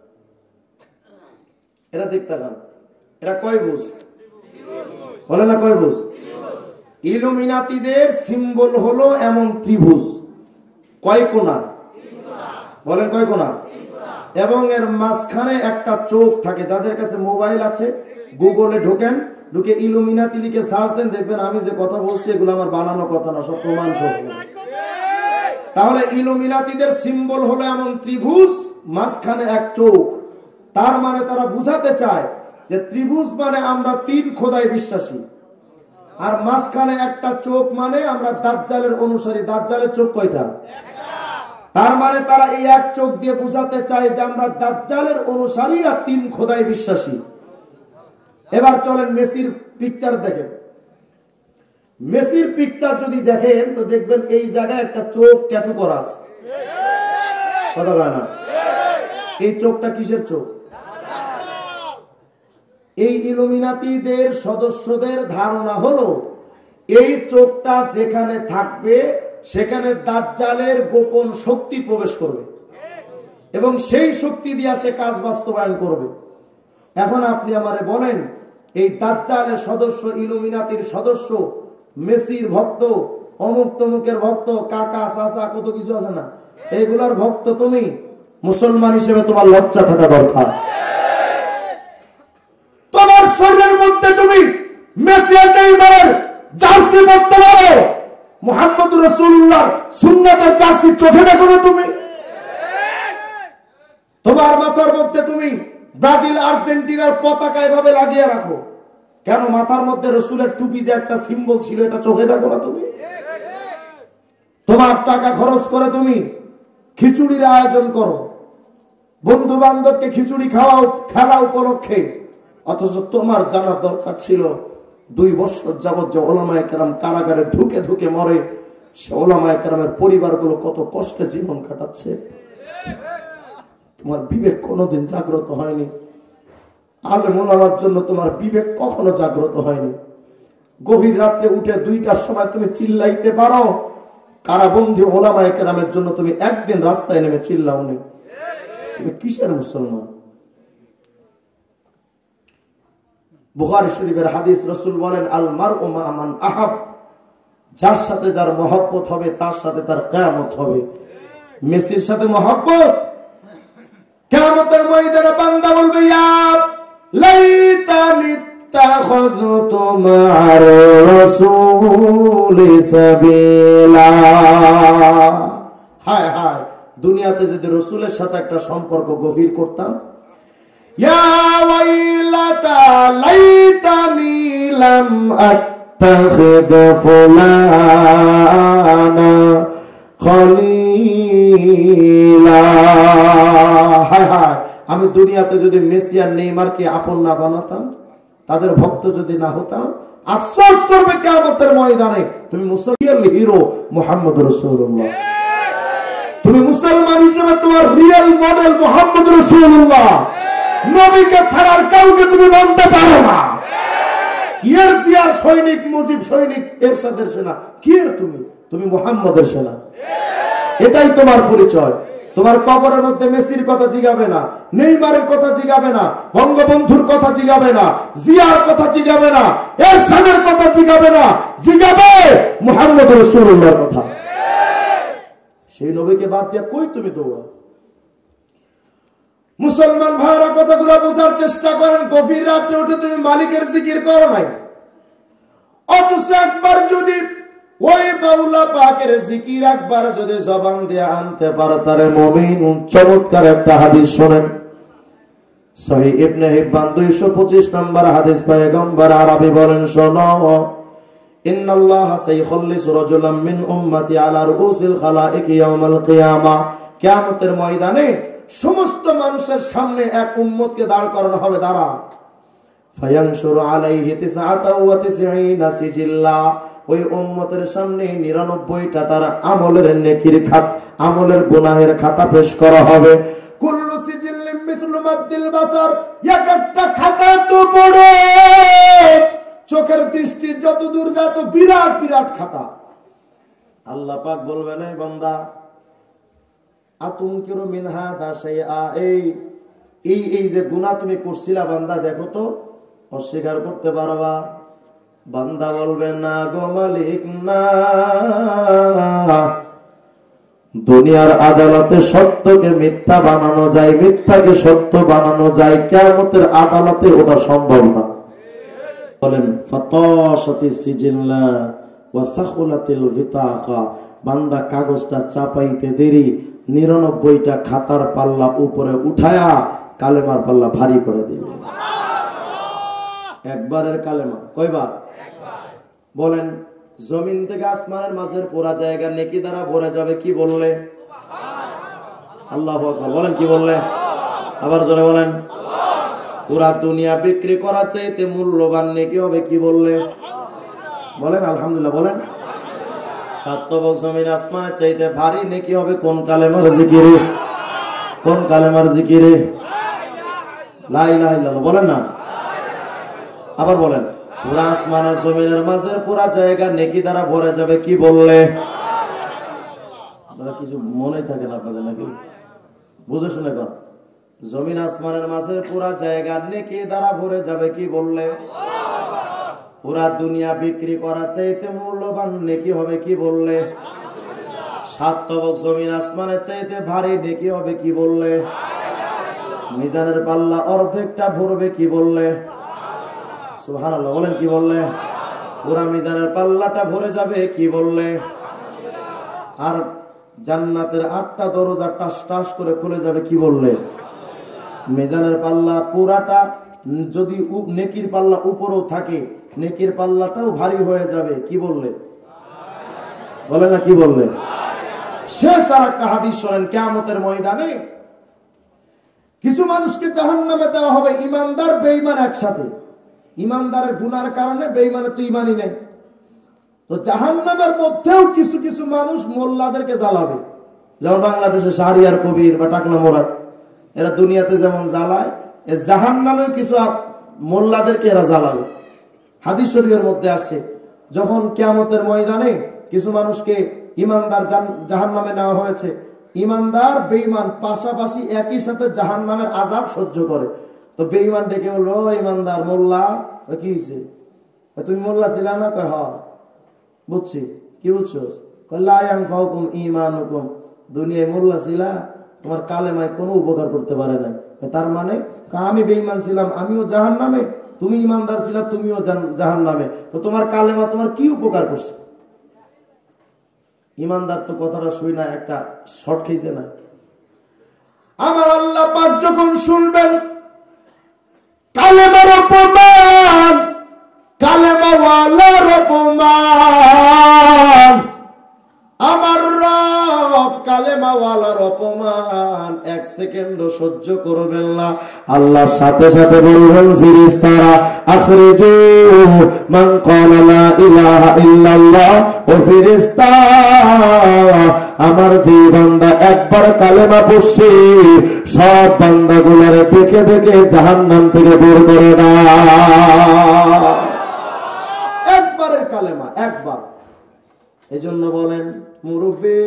Speaker 2: এটা দেখতে পান, এটা কয় বুঝ বলে না? কয় বুঝ? ইলুমিনাতিদের সিম্বল হলো এমন ত্রিভুজ। কয় কোণা? বলেন কয় কোণা? এবং এর মাঝখানে একটা চোখ থাকে। যাদের কাছে মোবাইল আছে, গুগলে ঢোকেন, ঢুকে ইলুমিনাতি লিখে সার্চ দেন, দেখবেন আমি যে কথা বলছি এগুলো আমার বানানো কথা না, সব প্রমাণ সহ। তাহলে ইলুমিনাতিদের সিম্বল হলো এমন ত্রিভুজ, মাঝখানে এক চোখ। তার মানে তারা বুঝাতে চায় যে ত্রিভুজ মানে আমরা 3 খোদায় বিশ্বাসী, আর মাঝখানে একটা চোখ মানে আমরা দাজ্জালের অনুসারী। দাজ্জালের চোখ কয়টা? তার মানে তারা এই এক চোখ দিয়ে বুঝাতে চায় যে আমরা দাজ্জালের অনুসারী আর 3 খোদায় বিশ্বাসী। এবার চলেন মেসির পিকচার দেখেন। মেসির পিকচার যদি দেখেন তো দেখবেন এই জায়গায় একটা চোখ ট্যাটু করা আছে, কথা বলে না? এই চোখটা কিসের চোখ? এই ইলুমিনাতিদের সদস্যদের ধারণা হলো এই চোখটা যেখানে থাকবে সেখানে দাজ্জালের গোপন শক্তি প্রবেশ করবে এবং সেই শক্তি দিয়ে সে কাজ বাস্তবায়ন করবে। এখন আপনি আমারে বলেন, এই দাজ্জালের সদস্য, ইলুমিনাতির সদস্য, মেসির ভক্ত,
Speaker 1: অমুক তমুকের ভক্ত, কাকা চাচা কত কিছু আছে না, এইগুলার ভক্ত তুমি, মুসলমান হিসেবে তোমার লজ্জা থাকা দরকার। তোমার শরীরের মধ্যে তুমি মেসি আর নেইমারের জার্সি পরতে পারো, মুহাম্মদুর রাসূলুল্লাহর সুন্নাতের জার্সি চোখে দেখো না তুমি? তোমার মাথার মধ্যে তুমি ব্রাজিল আর্জেন্টিনার পতাকা এভাবে লাগিয়ে রাখো, কেন? মাথার মধ্যে রসুলের টুপি যে একটা সিম্বল ছিল, এটা চোখে দেখো না তুমি? তোমার টাকা খরচ করে তুমি খিচুড়ির আয়োজন করো, বন্ধু বান্ধবকে খিচুড়ি খাওয়াও খেলা উপলক্ষে, অথচ তোমার জানা দরকার ছিল 2 বছর যাবত যে ওলামায়ে কেরাম কারাগারে ধুকে ধুকে মরে, সে ওলামায়ে কেরামের পরিবারগুলো কত কষ্টে জীবন কাটাচ্ছে। তোমার বিবেক কোনোদিন জাগ্রত হয়নি। আলেম ওলামার জন্য তোমার বিবেক কখনো জাগ্রত হয়নি। গভীর রাত্রে উঠে 2টার সময় তুমি চিল্লাইতে পারো, কারাবন্দী ওলামায়ে কেরামের জন্য তুমি একদিন রাস্তায় নেমে চিল্লাওনি। তুমি কিসের মুসলমান? বুখারী শরীফের হাদিস, রাসূল বলেন, আল মারউ মা মান আহাব, যার সাথে যার মহব্বত হবে তার সাথে তার কিয়ামত হবে। মেসির সাথে মহব্বত, কিয়ামতের ময়দানে বান্দা বলবে, ইয়া লাইতানি তাখাযতু মা'আর রাসূলি সাবিলা। হায় হায়, দুনিয়াতে যদি রাসূলের সাথে একটা সম্পর্ক গভীর করতাম। ইয়া ওয়াইলাতা লাইতানি লাম আত্তাখিয ফুলানা খলিলা। হায় হায়, আমি দুনিয়াতে যদি মেসি আর নেইমারকে আপন না বানাতাম, তাদের ভক্ত যদি না হতাম, আফসোস করবে কিয়ামতের ময়দানে। তুমি মুসলমান হিরো মুহাম্মদ রাসূলুল্লাহ, তুমি মুসলমান হিসেবে তোমার রিয়েল মডেল মুহাম্মদ রাসূলুল্লাহ। নবীকে ছাড়ার কাউকে তুমি মানতে পারো না। কি এর জিয়ার সৈনিক, মুজিব সৈনিক, এরশাদের সেনা, কি এর তুমি? তুমি মুহাম্মদের সেনা, এটাই তোমার পরিচয়। তোমার কবরের মধ্যে মেসির কথা জিগাবে না, নেইমারের কথা জিগাবে না, বঙ্গবন্ধুর কথা জিগাবে না, জিয়ার কথা জিগাবে না, এরশাদের কথা জিগাবে না, জিগাবে মুহাম্মদ রাসূলুল্লাহর কথা। সেই নবীকে বাদ দিয়ে কই তুমি দৌড়াও? মুসলমান ভাইরা কথাগুলো বোঝার চেষ্টা করেন। গভীর রাত্রে উঠে তুমি মালিকের জিকির করো নাই, অথচ একবার যদি ওই মাওলা পাকের জিকির একবার যদি জবান দিয়ে আনতে পারো, তারে মুমিন। চমৎকার একটা হাদিস শোনেন, সহিহ ইবনে হিব্বান 225 নম্বর হাদিস। পয়গম্বর আরবি বলেন, শোনো, ইন্নাল্লাহা সাইখাল্লিসু রাজুলাম মিন উম্মতি আলা রুউসিল খালাইক ইয়াউমাল কিয়ামা। কিয়ামতের ময়দানে সমস্ত মানুষের সামনে এক উম্মতকে দাঁড় করানো হবে, দাঁড়া। ফায়ানশুরু আলাইহি 99 সিজিল্লা, ওই উম্মতের সামনে 99টা তার আমলের নেকির খাত, আমলের গুনাহের খাতা পেশ করা হবে। কুল্লু সিজিল্লিম মিসলু মাদ্দিল বাসার, এক একটা খাতা তো বড়, চোখের দৃষ্টি যত দূর যত বিরাট বিরাট খাতা। আল্লাহ পাক বলবেন, এই বান্দা, আতুনকিরু মিন হাদা শাইআ, এই যে গুনাহ তুমি করছিলা বান্দা, দেখো তো অস্বীকার করতে পারবা? বান্দা বলবে, না গো মালিক, না। দুনিয়ার আদালতে সত্যকে মিথ্যা বানানো যায়, মিথ্যাকে সত্য বানানো যায়, কিয়ামতের আদালতে ওটা সম্ভব না। বলেন, ফাতাশাতিস সিজিল্লা ওয়া সাখুলাতিল বিতাকা, বান্দা কাগজটা চাপাইতে দেরি, 99টা খাতার পাল্লা উপরে উঠায়া কালেমার পাল্লা ভারী করে দিবে। একবারের কালেমা কয়বার? বলেন, জমিন থেকে আসমানের মাঝের পুরা জায়গা নেকি দ্বারা ভরে যাবে। কি বললে? আল্লাহু আকবার। বলেন, কি বললে? আবার জোরে বলেন। পুরা দুনিয়া বিক্রি করা চাইতে মূল্যবান নেকি হবে। কি বললে? বলেন আলহামদুলিল্লাহ। বলেন, 7 জমিন আসমানের চাইতে ভারী নেকি হবে। কোন কালেমার জিকিরে? কোন কালেমার জিকিরে? লা ইলাহা ইল্লাল্লাহ। বলেন না, আবার বলেন, পুরা আসমানের জমিনের মাঝের পুরা জায়গা নেকি দ্বারা ভরে যাবে। কি বললে? কিছু মনে থাকে না আপনাদের নাকি? বুঝে শুনে কর। জমিন আসমানের মাঝের পুরা জায়গা নেকি দ্বারা ভরে যাবে। কি বললে? পুরা দুনিয়া বিক্রি করা চাইতে মূল্যবান নেকি হবে কি বললে? 7 তবক জমিন আসমানের চাইতে ভারী নেকি হবে কি বললে? মিজানের পাল্লা অর্ধেকটা ভরবে কি বললে? সুবহানাল্লাহ বলেন কি বললে? পুরা মিজানের পাল্লাটা ভরে যাবে কি বললে? আর জান্নাতের 8টা দরজা টাস টাস করে খুলে যাবে কি বললে? মিজানের পাল্লা পুরাটা যদি নেকির পাল্লা উপরেও থাকে, নেকির পাল্লাটাও ভারী হয়ে যাবে কি বললে? বলে না কি বললে? শেষ আর একটা হাদিস শোনেন। কিয়ামতের ময়দানে কিছু মানুষকে জাহান্নামে দেওয়া হবে, ইমানদার বেঈমান একসাথে। ইমানদারের গুনার কারণে বেঈমানের তো ইমানই নেই। তো জাহান্নামের মধ্যেও কিছু কিছু মানুষ মোল্লাদেরকে জ্বালাবে, যেমন বাংলাদেশে শাহরিয়ার কবির বা টাকলা মোরাদ, এরা দুনিয়াতে যেমন জ্বালায়, জাহান্নামেও কিছু মোল্লাদেরকে এরা জ্বালাবে। হাদিস শরীফের মধ্যে আসে, যখন কিয়ামতের ময়দানে কিছু মানুষকে ইমানদার জাহান্নামে নেওয়া হয়েছে, ইমানদার বেঈমান পাশাপাশি একই সাথে জাহান্নামের আযাব সহ্য করে। তো বেঈমান ডেকে বলল, ও ইমানদার মোল্লা, কি হয়েছে? তুমি মোল্লা ছিলা না? কয় হ্যাঁ। বুঝছি। কি বুঝছো? লা ইয়ানফাউকুম ঈমানুকুম, দুনিয়ায় মোল্লা ছিলা, তোমার কালেমায় কোনো উপকার করতে পারে না। তার মানে আমি বেঈমান ছিলাম, আমিও জাহান্নামে, তুমি ইমানদার ছিলা, তুমিও জাহান্নামে, তো তোমার কালেমা তোমার কি উপকার করছে? ইমানদার তো কথাটা শুই না, একটা শর্ট খেয়েছে না। আমার আল্লাহ পাক যখন শুনবেন কালেমার অপমান, কালেমাওয়ালার অপমান, আমার রব কালেমাওয়ালার অপমান 1 সেকেন্ডও সহ্য করবেন না। আল্লাহর সাথে সাথে বলবেন ফেরেশতারা, আখরিজু মান ক্বালা লা ইলাহা ইল্লাল্লাহ। ও ফেরেশতা, আমার যে বান্দা একবার কালেমা পড়ছে, সব বান্দাগুলোরে দেখে দেখে জাহান্নাম থেকে বের করে দাও। একবারের কালেমা, একবার। এজন্য বলেন মুরব্বী,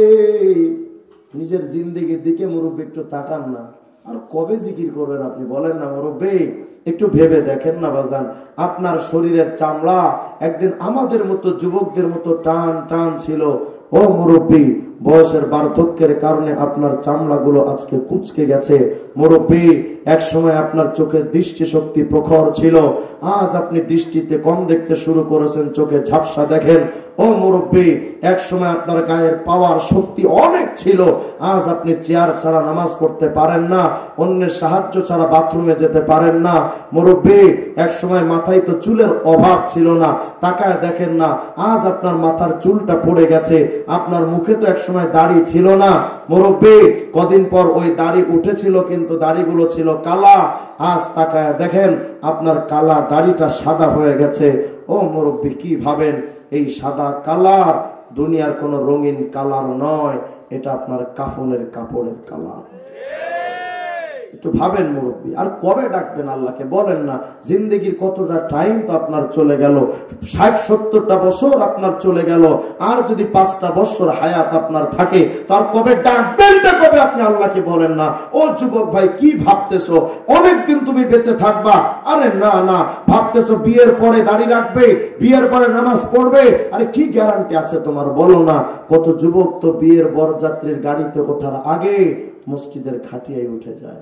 Speaker 1: নিজের জিন্দেগির দিকে মুরব্বী একটু তাকান না। আর কবে জিকির করবেন আপনি বলেন না মুরব্বী? একটু ভেবে দেখেন না বাজান, আপনার শরীরের চামড়া একদিন আমাদের মতো যুবকদের মতো টান টান ছিল। ও মুরব্বী, বয়সের বার্ধক্যের কারণে আপনার চামড়াগুলো আজকে কুঁচকে গেছে। মুরব্বী, এক সময় আপনার চোখের দৃষ্টি শক্তি প্রখর ছিল, আজ আপনি দৃষ্টিতে কম দেখতে শুরু করেছেন, চোখে ঝাপসা দেখেন। ও মুরব্বী, এক সময় আপনার গায়ের পাওয়ার শক্তি অনেক ছিল, আজ আপনি চেয়ার ছাড়া নামাজ পড়তে পারেন না, অন্যের সাহায্য ছাড়া বাথরুমে যেতে পারেন না। মুরব্বী, এক সময় মাথায় তো চুলের অভাব ছিল না, তাকায় দেখেন না, আজ আপনার মাথার চুলটা পড়ে গেছে। আপনার মুখে তো এক সময় দাড়ি ছিল না। মুরব্বী, কদিন পর ওই দাড়ি উঠেছিল, কিন্তু দাড়িগুলো ছিল কালা, আজ তাকায় দেখেন আপনার কালা দাড়িটা সাদা হয়ে গেছে। ও মুরব্বী, কি ভাবেন এই সাদা কালার দুনিয়ার কোন রঙিন কালার নয়, এটা আপনার কাফনের কাপড়ের কালার। একটু ভাবেন মুরব্বী, আর কবে ডাকবেন আল্লাহকে বলেন না? জিন্দগির কতটা টাইম তো আপনার চলে গেল, 60-70টা বছর আপনার চলে গেল, আর যদি 5টা বছর হায়াত আপনার থাকে, তো আর কবে ডাকবেনটা কবে আপনি আল্লাহকে বলেন না? ও যুবক ভাই, কি ভাবতেছো অনেকদিন তুমি বেঁচে থাকবা? আরে না না, ভাবতেছো বিয়ের পরে দাড়ি রাখবে, বিয়ের পরে নামাজ পড়বে, আরে কি গ্যারান্টি আছে তোমার? বলো না। কত যুবক তো বিয়ের বরযাত্রীর গাড়িতে ওঠার আগে মসজিদের খাটিয়ায় উঠে যায়।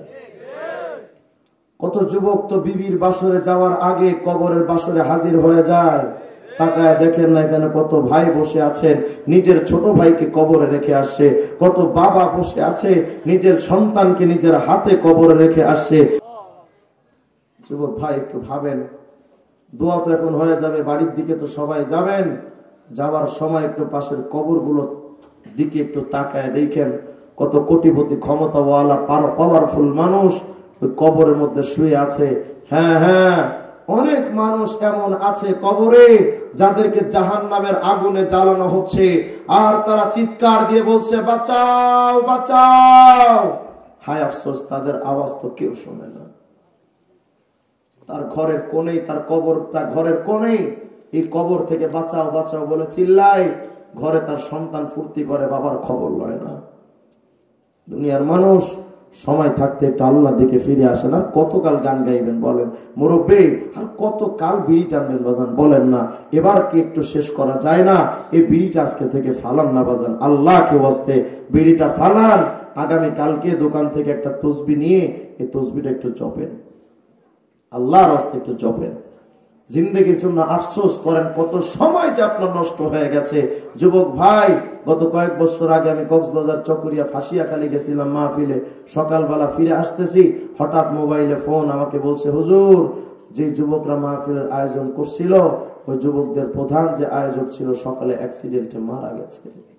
Speaker 1: কত যুবক তো বিবির বাসরে যাওয়ার আগে কবরের বাসরে হাজির হয়ে যায়। তাকায় দেখেন না এখানে কত ভাই বসে আছেন, নিজের ছোট ভাইকে কবরে রেখে আসছে। কত বাবা বসে আছে, নিজের সন্তানকে নিজের হাতে কবরে রেখে আসছে। যুবক ভাই, একটু ভাবেন, দোয়া তো এখন হয়ে যাবে, বাড়ির দিকে তো সবাই যাবেন, যাওয়ার সময় একটু পাশের কবরগুলো দিকে একটু তাকায় দেখেন, কত কোটিপতি ক্ষমতাওয়ালা পাওয়ারফুল মানুষ ওই কবরের মধ্যে শুয়ে আছে। হ্যাঁ হ্যাঁ, অনেক মানুষ এমন আছে কবরে যাদেরকে জাহান্নামের আগুনে জ্বালানো হচ্ছে, আর তারা চিৎকার দিয়ে বলছে বাঁচাও বাঁচাও। হায় আফসোস, তাদের আওয়াজ তো কেউ শোনে না। তার ঘরের কোণেই, তার কবরটা ঘরের কোণেই, এই কবর থেকে বাঁচাও বাঁচাও বলে চিল্লায়, ঘরে তার সন্তান ফুর্তি করে, বাবার খবর লয় না। দুনিয়ার মানুষ
Speaker 2: সময় থাকতে একটু আল্লাহ দিকে ফিরে আসেন। আর কতকাল গান গাইবেন বলেন মুরব্বী, আর কতকাল বিড়ি টানবেন বাজান বলেন না? এবার কি একটু শেষ করা যায় না? এই বিড়িটা আজকে থেকে ফালান না বাজান, আল্লাহকে ওয়াস্তে বিড়িটা ফালান। আগামী কালকে দোকান থেকে একটা তসবি নিয়ে এই তসবিটা একটু জপেন, আল্লাহর ওয়াস্তে একটু জপেন। জিন্দেগির জন্য আফসোস করেন, কত সময় যে আপনার নষ্ট হয়ে গেছে। যুবক ভাই, গত কয়েক বছর আগে আমি কক্সবাজার চকরিয়া ফাঁসিয়াখালী গেছিলাম মাহফিলে। সকালবেলা ফিরে আসতেছি, হঠাৎ মোবাইলে ফোন, আমাকে বলছে হুজুর, যে যুবকরা মাহফিলের আয়োজন করছিল ওই যুবকদের প্রধান যে আয়োজক ছিল সকালে অ্যাক্সিডেন্টে মারা গেছে।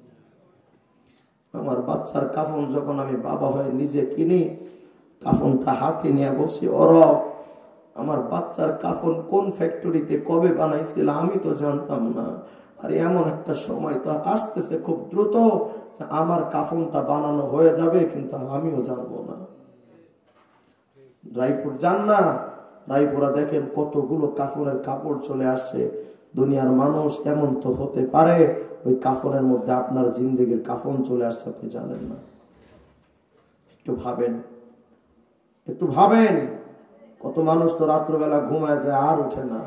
Speaker 2: আমার বাচ্চার কাফন যখন আমি বাবা হয়ে নিজে কিনি, কাফনটা হাতে নিয়ে বলছি, অরব আমার বাচ্চার কাফন কোন ফ্যাক্টরিতে কবে বানাইছিল আমি তো জানতাম না। আর এমন একটা সময় তো আসতেছে খুব দ্রুত, আমার কাফনটা বানানো হয়ে যাবে, কিন্তু আমিও জানবো না। রায়পুর যান না, রায়পুরা দেখেন কতগুলো কাফনের কাপড় চলে আসছে। দুনিয়ার মানুষ এমন তো হতে পারে ওই কাফনের মধ্যে আপনার জিন্দেগির কাফন চলে আসছে, আপনি জানেন না। একটু ভাবেন, একটু ভাবেন। কত মানুষ তো রাত্রবেলা ঘুমায় যায় আর উঠে না।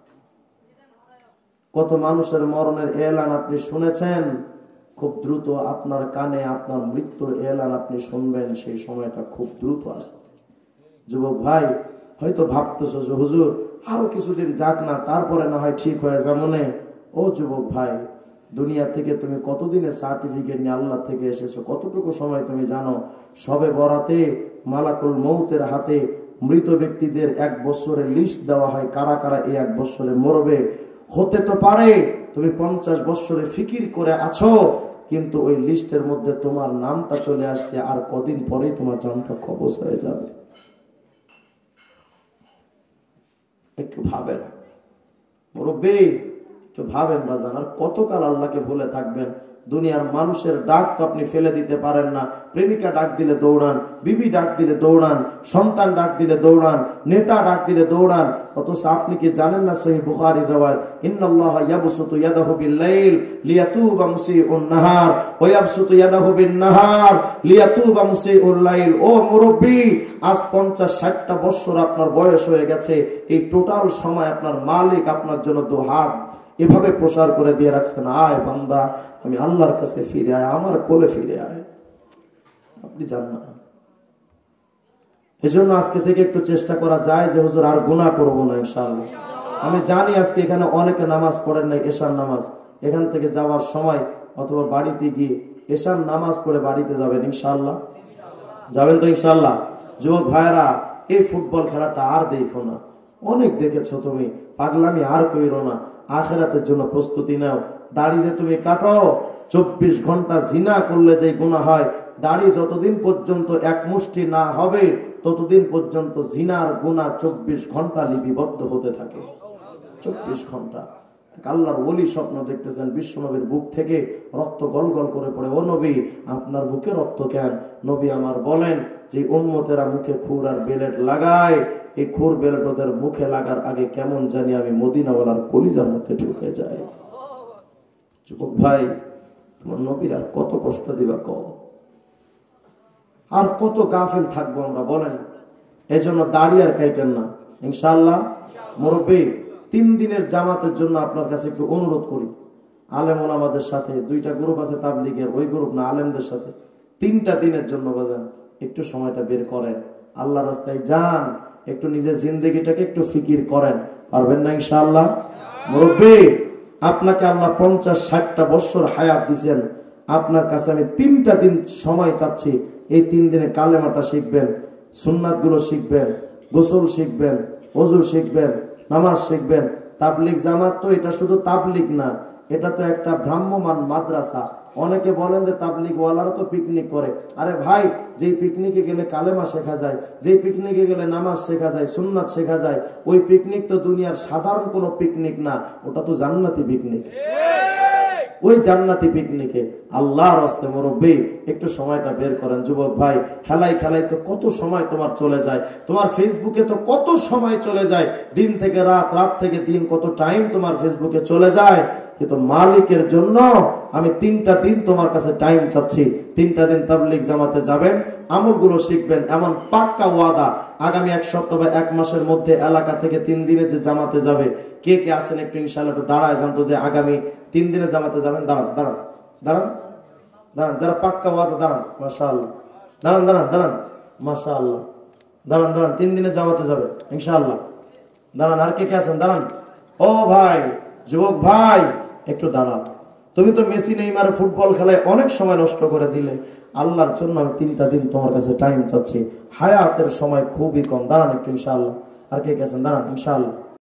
Speaker 2: কত মানুষের মরণের এলান আপনি শুনেছেন, খুব দ্রুত আপনার কানে আপনার মৃত্যুর এলান আপনি শুনবেন, সেই সময়টা খুব দ্রুত আসতেছে। যুবক ভাই, হয়তো ভাবতেছো যে হুজুর আরো কিছুদিন যাক না, তারপরে না হয় ঠিক হয়ে যায় মনে। ও যুবক ভাই, দুনিয়া থেকে তুমি কতদিনের সার্টিফিকেট নিয়ে আল্লাহ থেকে এসেছো, কতটুকু সময় তুমি জানো? সবে বরাতে মালাকুল মৌতের হাতে মৃত ব্যক্তিদের 1 বছরের লিস্ট দেওয়া হয়, কারা কারা এই 1 বছরে মরবে। হতে তো পারে তুমি 50 বছরে ফিকির করে আছো, কিন্তু ওই লিস্টের মধ্যে তোমার নামটা চলে আসছে, আর কদিন পরেই তোমার জানটা কবজ হয়ে যাবে। একটু ভাবেন মুরব্বী, একটু ভাবেন বাজান। আর কতকাল আল্লাহকে ভুলে থাকবেন? দুনিয়ার মানুষের ডাক তো আপনি ফেলে দিতে পারেন না। প্রেমিকা ডাক দিলে দৌড়ান, বিবি ডাক দিলে দৌড়ান, সন্তান ডাক দিলে দৌড়ান, নেতা ডাক দিলে দৌড়ান। অথচ আপনি কি জানেন না সহিহ বুখারীর রাওয়ায়াত, ইন্নাল্লাহা ইয়াবসুতু ইয়াদাহু বিল-লাইল লিয়াতুবা মুসিউন নাহার ওয়া ইয়াবসুতু ইয়াদাহু বিন-নাহার লিয়াতুবা মুসিউল লাইল। ও মুরব্বি, আজ 50-60টা বছর আপনার বয়স হয়ে গেছে। এই টোটাল সময় আপনার মালিক আপনার জন্য দুহাত এভাবে প্রসার করে দিয়ে রাখছেন, আয় বান্দা আমি আল্লাহর কাছে ফিরে আয়, আমার কোলে ফিরে আয়। আপনি জান না। এজন্য আজকে থেকে একটু চেষ্টা করা যায় যে হুজুর আর গুনাহ করব না ইনশাআল্লাহ। আমি জানি আজকে এখানে অনেকে নামাজ পড়েন নাই, এশার নামাজ। এখান থেকে যাওয়ার সময় অথবা বাড়িতে গিয়ে এশার নামাজ পড়ে বাড়িতে যাবেন ইনশাআল্লাহ। যাবেন তো ইনশাআল্লাহ? যুবক ভাইরা, এই ফুটবল খেলাটা আর দেখো না, অনেক দেখেছো তুমি, পাগলামি আর কইরো না। আখিরাতের জন্য প্রস্তুতি নাও। দাড়ি যে তুমি কাটো, 24 ঘন্টা জিনা করলে যে গুনাহ হয়, দাড়ি যতদিন পর্যন্ত এক মুষ্টি না হবে ততদিন পর্যন্ত জিনার গুনাহ 24 ঘন্টা লিপিবদ্ধ হতে থাকে। 24 ঘন্টা। আল্লাহর ওলি স্বপ্ন দেখতেছেন, বিশ্বনবীর বুক থেকে রক্ত গলগল করে পড়ে। ও নবী, আপনার বুকে রক্ত কেন? নবী আমার বলেন যে উম্মতেরা মুখে খুর আর বেলেট লাগায়, এই খুর বেলেট ওদের মুখে লাগার আগে কেমন জানি আমি মদিনাওয়ালার কলিজার মধ্যে ঢুকে যাই। যুবক ভাই, তোমার নবীর আর কত কষ্ট দিবা কও? আর কত গাফেল থাকবো আমরা বলেন? এই জন্য দাড়ি আর কাইটেন না ইনশাআল্লাহ। মুরব্বী, 3 দিনের জামাতের জন্য আপনার কাছে একটু অনুরোধ করি। আলেম ওলামাদের সাথে 2টা গ্রুপ আছে তাবলীগের, ওই গ্রুপ না আলেমদের সাথে 3টা দিনের জন্য বাজান একটু সময়টা বের করেন, আল্লাহর রাস্তায় যান, একটু নিজের জিন্দেগিটাকে একটু ফিকির করেন। পারবেন না ইনশাআল্লাহ? মুরব্বী, আপনাকে আল্লাহ 50-60টা বছর হায়াত দিয়েছেন, আপনার কাছে আমি 3টা দিন সময় চাচ্ছি। এই 3 দিনে কালেমাটা শিখবেন, সুন্নাত গুলো শিখবেন, গোসল শিখবেন, ওযু শিখবেন, নামাজ শিখবেন। তাবলীগ জামাত তো এটা শুধু তাবলীগ না, এটা তো একটা ভ্রাম্যমান মাদ্রাসা। অনেকে বলেন যে তাবলীগ ওয়ালারা তো পিকনিক করে। আরে ভাই, যেই পিকনিকে গেলে কালেমা শেখা যায়, যেই পিকনিকে গেলে নামাজ শেখা যায়, সুন্নাত শেখা যায়, ওই পিকনিক তো দুনিয়ার সাধারণ কোনো পিকনিক না, ওটা তো জান্নাতি পিকনিক। ওই জান্নাতি পিকনিকে। আল্লাহর রাস্তায় মুরব্বী একটু সময়টা বের করেন। যুবক ভাই, হেলাই খেলাই তো কত সময় তোমার চলে যায়, তোমার ফেসবুকে তো কত সময় চলে যায়, দিন থেকে রাত, রাত থেকে দিন, কত টাইম তোমার ফেসবুকে চলে যায়। কিন্তু মালিকের জন্য আমি 3টা দিন তোমার কাছে টাইম চাচ্ছি। 3টা দিন তাবলীগ জামাতে যাবেন, আমলগুলো শিখবেন, এমন পাক্কা ওয়াদা। আগামী 1 সপ্তাহ বা 1 মাসের মধ্যে এলাকা থেকে 3 দিনে যে জামাতে যাবে, কে কে আসেন একটু ইনশাআল্লাহ একটু দাঁড়ায় জানতো যে আগামী 3 দিনে জামাতে যাবেন। দাঁড়ান দাঁড়ান দাঁড়ান দাঁড়ান, যারা পাক্কা ওয়াদা দাঁড়ান, মাশাআল্লাহ। দাঁড়ান দাঁড়ান দাঁড়ান, মাশাআল্লাহ। দাঁড়ান দাঁড়ান, 3 দিনে জামাতে যাবে ইনশাআল্লাহ। দাঁড়ান, আর কে কে আছেন? দাঁড়ান। ও ভাই, যুবক ভাই, একটু দাঁড়ান। তুমি তো মেসি নেইমার ফুটবল খেলায় অনেক সময় নষ্ট করে দিলে। আল্লাহর জন্য আমি 3টা দিন তোমার কাছে টাইম চাচ্ছি, হায়াতের সময় খুবই কম। দাঁড়ান একটু ইনশাআল্লাহ। আর কে গেছেন? দাঁড়ান ইনশাআল্লাহ।